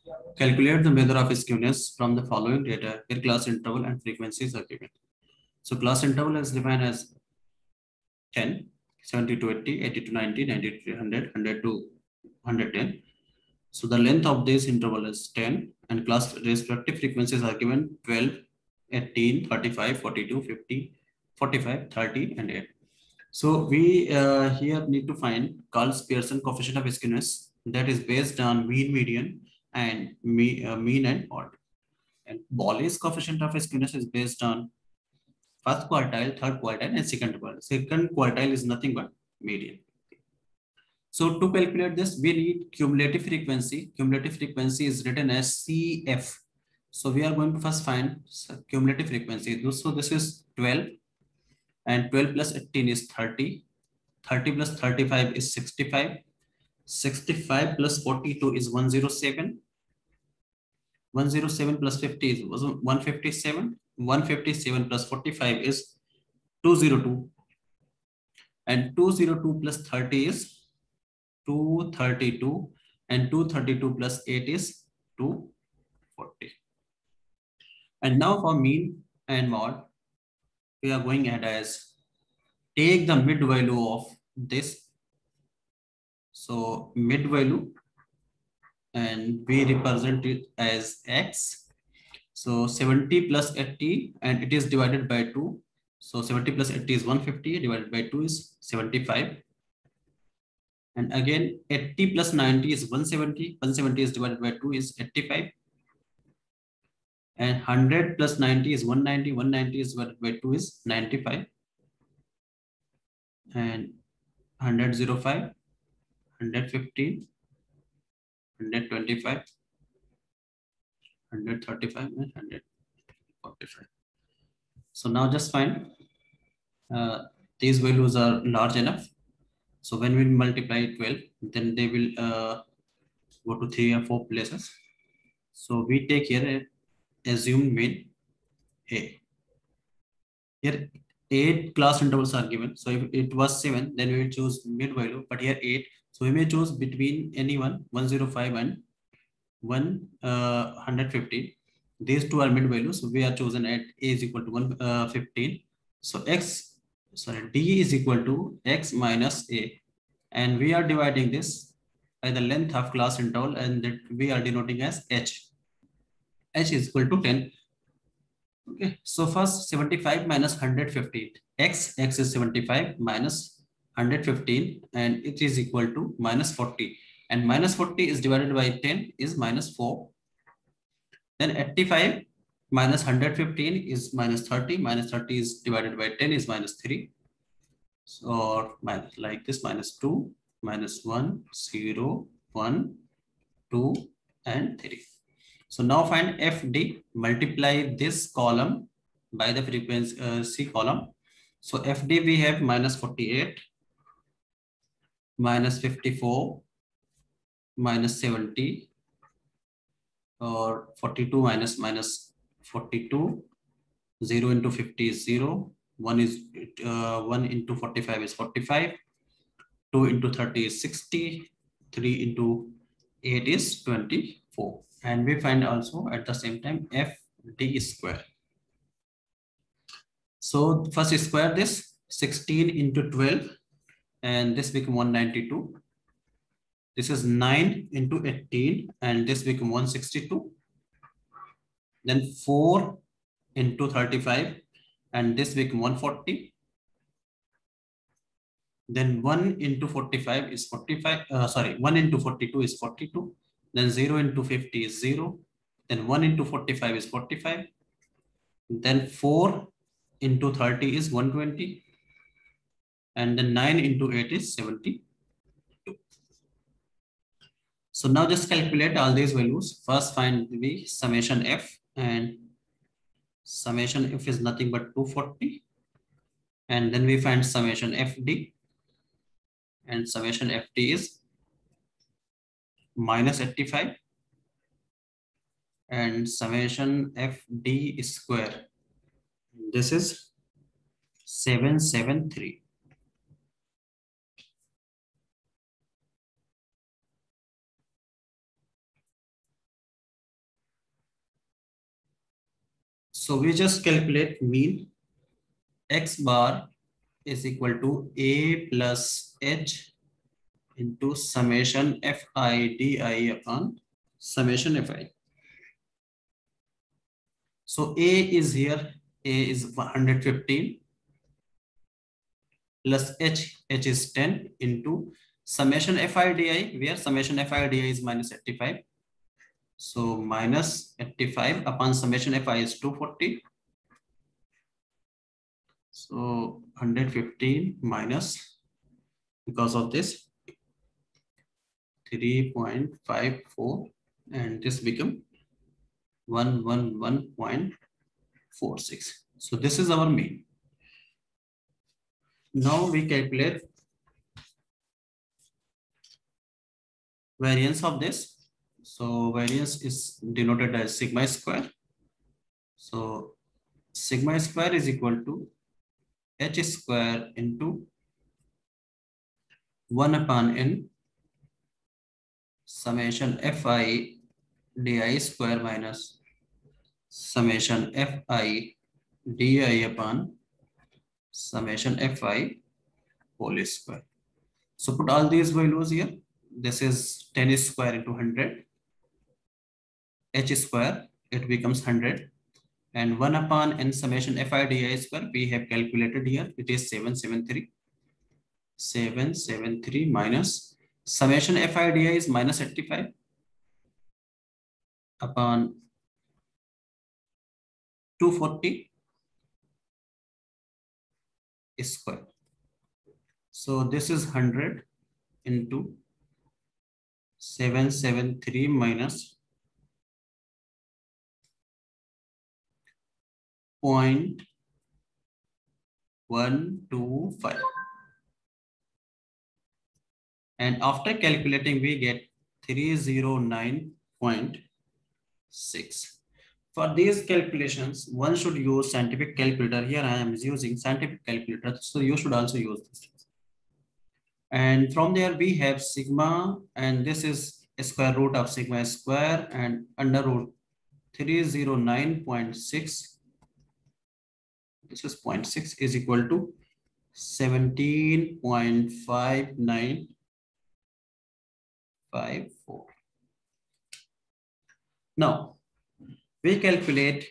Calculate the measure of skewness from the following data. Here class interval and frequencies are given. So class interval is defined as 10, 70 to 80, 80 to 90, 90 to 100, 100 to 110. So the length of this interval is 10 and class respective frequencies are given 12, 18, 35, 42, 50, 45, 30 and 8. So we here need to find Karl-Pearson coefficient of skewness that is based on mean, median and mean and odd. And Bolli's coefficient of skewness is based on first quartile, third quartile and second quartile. Second quartile is nothing but median. So to calculate this, we need cumulative frequency. Cumulative frequency is written as CF. So we are going to first find cumulative frequency. So this is 12 and 12 plus 18 is 30. 30 plus 35 is 65. 65 plus 42 is 107. 107 plus 50 is 157. 157 plus 45 is 202. And 202 plus 30 is 232 and 232 plus 8 is 240. And now for mean and mode, we are going ahead as take the mid value of this. So mid value and we represent it as x. So 70 plus 80 and it is divided by 2. So 70 plus 80 is 150 divided by 2 is 75. And again 80 plus 90 is 170. 170 is divided by 2 is 85. And 100 plus 90 is 190. 190 is divided by 2 is 95. And 105, 115, 125, 135 and 145. So now just find these values are large enough. So when we multiply 12, then they will go to 3 or 4 places. So we take here a assumed mean A. Here 8 class intervals are given. So if it was 7, then we will choose mid value, but here 8. So we may choose between any 105 and 115. These two are mid values. So we are chosen at A is equal to 115. So D is equal to X minus A. And we are dividing this by the length of class interval and that we are denoting as H. H is equal to 10. Okay, so first 75 minus 115. X is 75 minus 115 and it is equal to minus 40. And minus 40 is divided by 10 is minus 4. Then 85 minus 115 is minus 30. Minus 30 is divided by 10 is minus 3. So minus like this minus 2, minus 1, 0, 1, 2 and 3. So now find FD, multiply this column by the frequency column. So FD we have minus 48, minus 54, minus 70, or 42 minus 42, 0 into 50 is 0, 1 into 45 is 45, 2 into 30 is 60, 3 into 8 is 24. And we find also at the same time FD square. So first square this 16 into 12 and this become 192. This is 9 into 18 and this become 162. Then 4 into 35 and this become 140. Then 1 into 45 is 45. 1 into 42 is 42. Then 0 into 50 is 0. Then 1 into 45 is 45. Then 4 into 30 is 120. And then 9 into 8 is 72. So now just calculate all these values. First find the summation F, and summation F is nothing but 240. And then we find summation FD, and summation FD is minus 85. And summation FD square, this is 773. So we just calculate mean. X bar is equal to A plus H into summation Fi di upon summation Fi. So A is here, A is 115 plus H is 10 into summation Fi di, where summation Fi di is minus 85. So minus 85 upon summation Fi is 240. So 115 minus, because of this, 3.54, and this become 111.46. So this is our mean. Now we calculate variance of this. So variance is denoted as sigma square. So sigma square is equal to H square into 1 upon n summation Fi di square minus summation Fi di upon summation Fi whole square. So put all these values here. This is 10 square into 100. H square, it becomes 100. And 1 upon n summation Fi di square, we have calculated here. It is 773. 773 minus summation Fi di is minus 85 upon 240 square. So this is 100 into 773 minus 0.125. And after calculating, we get 309.6. For these calculations, one should use scientific calculator. Here I am using scientific calculator, so you should also use this. And from there we have sigma, and this is a square root of sigma square, and under root 309.6. This is 0.6 is equal to 17.5954. Now we calculate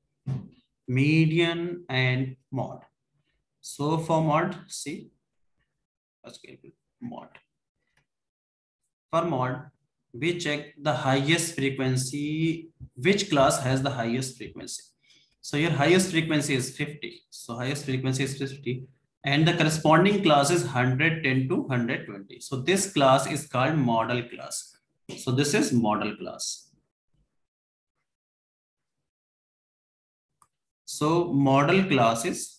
median and mode. So for mode, see, let's calculate mode. For mode, we check the highest frequency, which class has the highest frequency. So your highest frequency is 50. So highest frequency is 50. And the corresponding class is 110 to 120. So this class is called model class. So this is model class. So model class is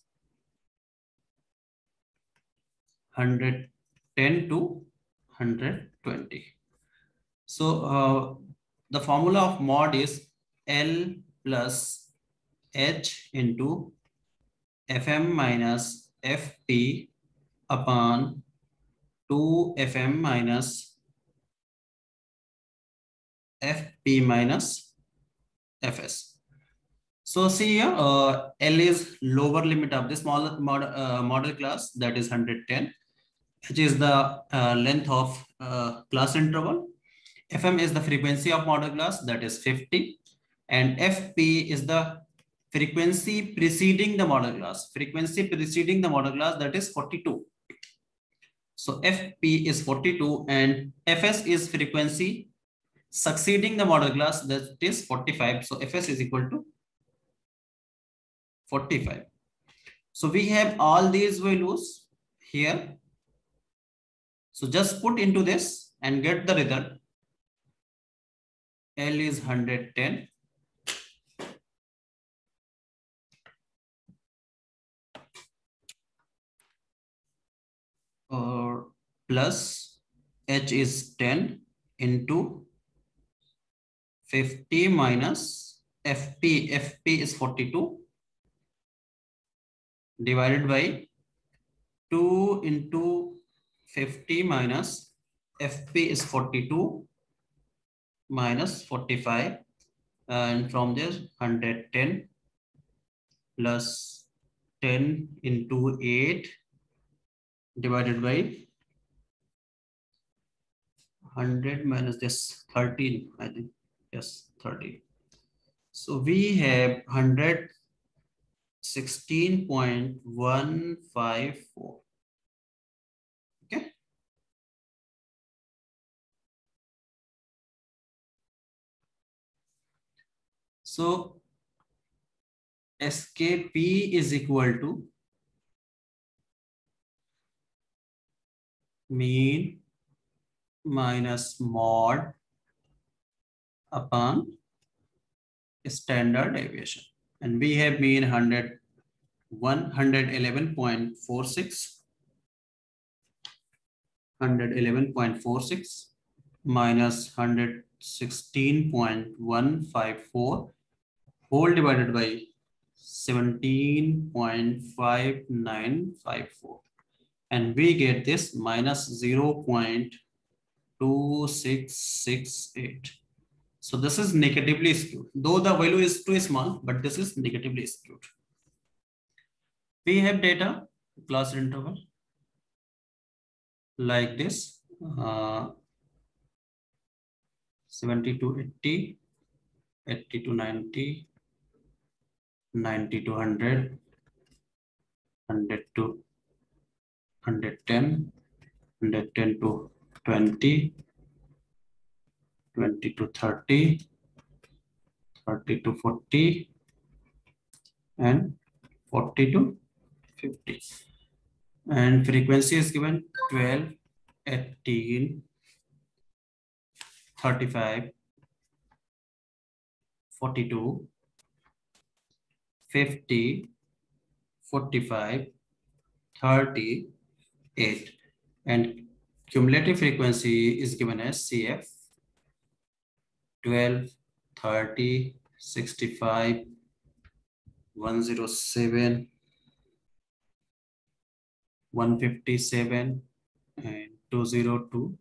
110 to 120. So the formula of mod is L plus H into Fm minus Fp upon 2Fm minus Fp minus Fs. So see here, L is lower limit of this model class, that is 110, which is the length of class interval. Fm is the frequency of model class, that is 50, and Fp is the frequency preceding the model class. Frequency preceding the model class, that is 42. So Fp is 42, and Fs is frequency succeeding the model class, that is 45. So Fs is equal to 45. So we have all these values here. So just put into this and get the result. L is 110. Or plus H is 10 into 50 minus Fp. Fp is 42 divided by 2 into 50 minus Fp is 42 minus 45, and from there 110 plus 10 into 8 divided by 100 minus this 13, I think. Yes, 13. So we have 116.154. Okay. So SKP is equal to mean minus mod upon standard deviation. And we have mean 111.46 minus 116.154 whole divided by 17.5954, and we get this minus 0.2668. So this is negatively skewed, though the value is too small, but this is negatively skewed. We have data class interval like this, 70 to 80, 80 to 90, 90 to 100, 100 to 110, 110 to 20, 20 to 30, 30 to 40, and 40 to 50. And frequency is given 12, 18, 35, 42, 50, 45, 38, and cumulative frequency is given as CF 12, 30, 65, 107, 157, and 202,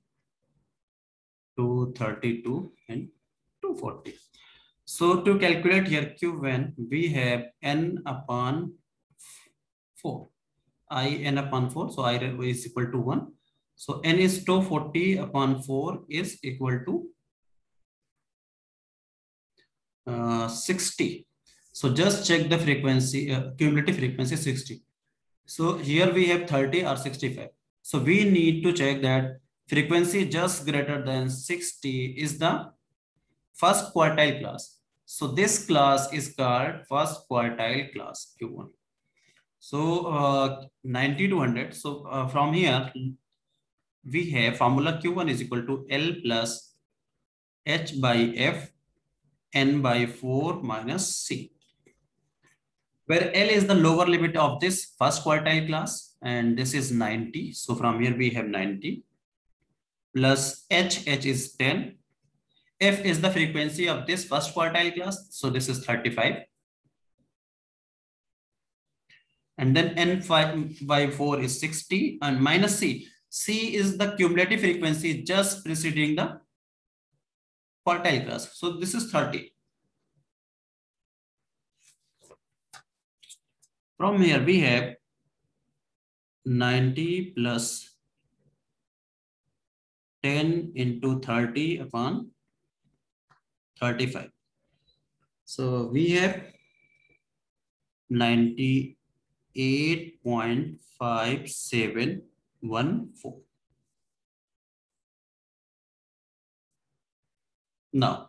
232, and 240. So to calculate here Qn, we have n upon 4. I n upon 4, so I is equal to 1. So n is 240 upon 4 is equal to 60. So just check the frequency, cumulative frequency 60. So here we have 30 or 65. So we need to check that frequency just greater than 60 is the first quartile class. So this class is called first quartile class Q1. So 90 to 100. So from here we have formula Q1 is equal to L plus H by F n by 4 minus C, where L is the lower limit of this first quartile class, and this is 90. So from here we have 90 plus H is 10. F is the frequency of this first quartile class, so this is 35. And then n by 4 is 60, and minus C. C is the cumulative frequency just preceding the quartile class. So this is 30. From here we have 90 plus 10 into 30 upon 35. So we have 98.5714. Now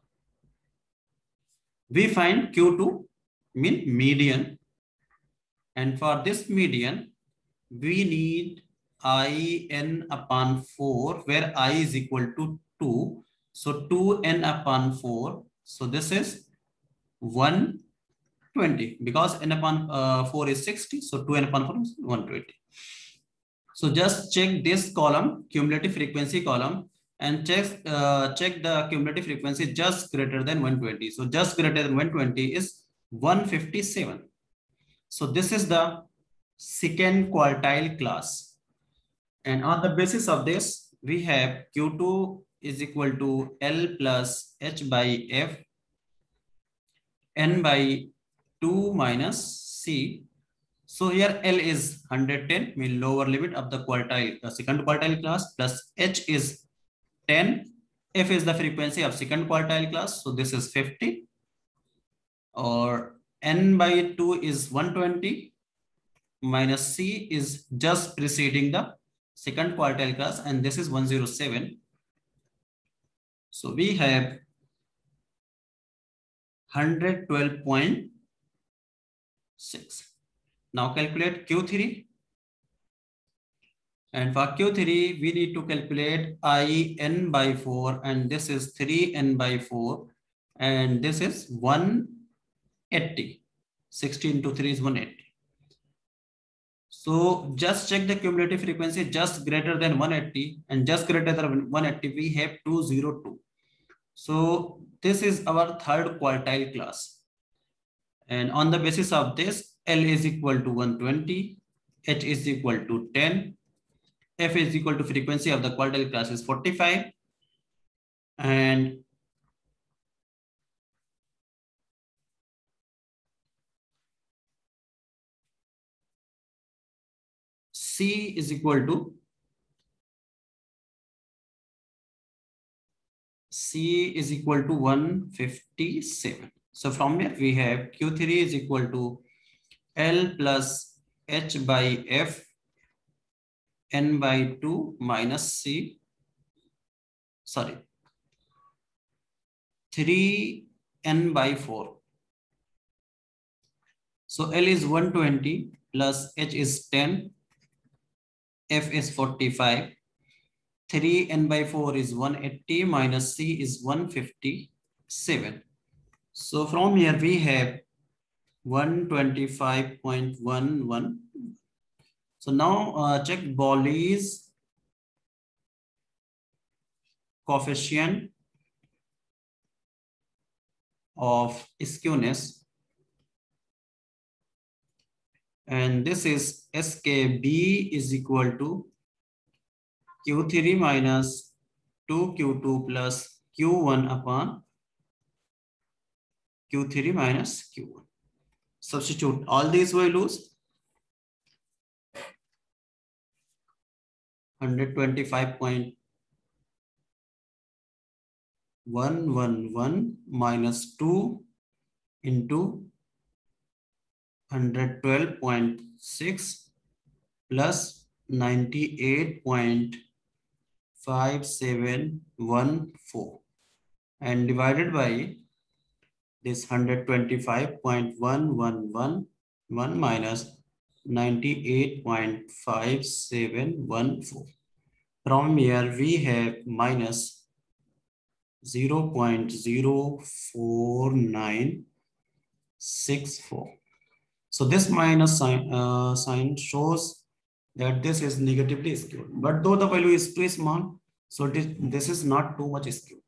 we find Q2 mean median, and for this median we need IN upon 4, where I is equal to 2. So 2n upon 4. So this is 120, because n upon 4 is 60. So 2n upon 4 is 120. So just check this column, cumulative frequency column, and check the cumulative frequency just greater than 120. So just greater than 120 is 157. So this is the second quartile class. And on the basis of this, we have Q2 is equal to L plus H by F n by 2 minus C. So here L is 110, mean lower limit of the quartile, the second quartile class, plus H is 10. F is the frequency of second quartile class. So this is 50. Or N by 2 is 120. Minus C is just preceding the second quartile class, and this is 107. So we have 112.6. Now calculate Q3. And for Q3, we need to calculate IN by 4, and this is 3N by 4, and this is 180. 60 into 3 is 180. So just check the cumulative frequency, just greater than 180, and just greater than 180, we have 202. So this is our third quartile class. And on the basis of this, L is equal to 120, H is equal to 10, F is equal to frequency of the quartile class is 45, and C is equal to 157. So from here we have Q3 is equal to L plus H by F N by 2 minus C, 3N by 4. So L is 120 plus H is 10, F is 45, 3N by 4 is 180 minus C is 157. So from here we have 125.11. So now check Bowley's coefficient of skewness, and this is SKB is equal to Q3 minus 2Q2 plus Q1 upon Q3 minus Q1. Substitute all these values. 125.111 minus 2 into 112.6 plus 98.5714 and divided by this 125.111 minus 98.5714. From here we have minus 0.04964. So this minus sign shows that this is negatively skewed. But though the value is too small, so this is not too much skewed.